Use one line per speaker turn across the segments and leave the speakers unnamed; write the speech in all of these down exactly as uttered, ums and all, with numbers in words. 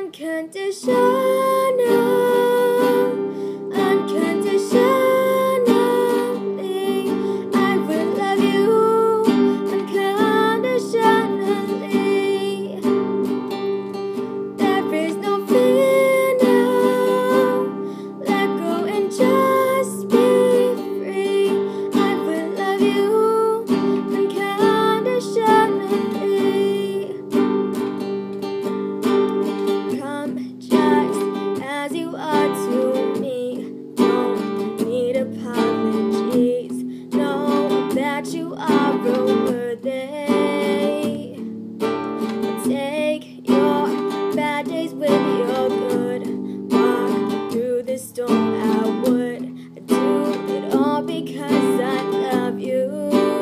Unconditional, unconditionally, I will love you unconditionally. There is no fear now, let go and just be free. I will love you unconditionally. Come just as you are to me, don't need apologies, know that you are worthy. Take your bad days with your good, walk through the storm. I would do it all because I love you.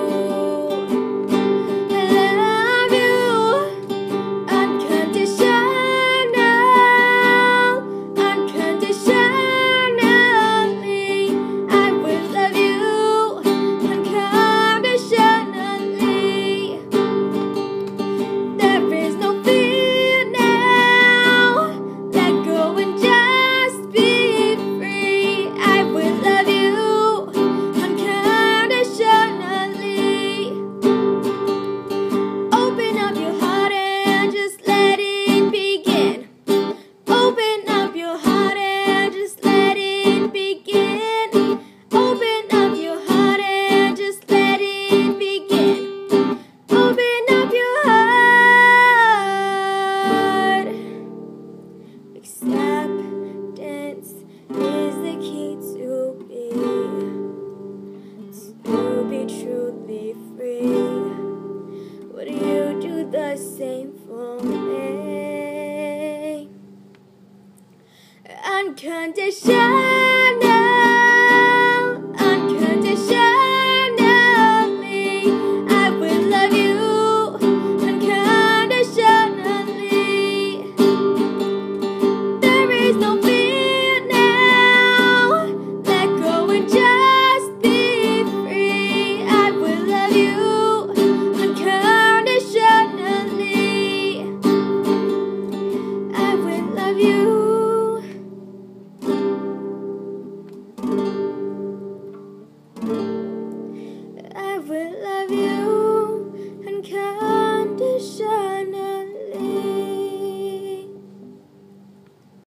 Acceptance is the key to be, to be truly free. Would you do the same for me? Unconditional, unconditionally, I will love you unconditionally. There is no fear now, let go and just be free. I will love you unconditionally. I will love you. I will love you unconditionally.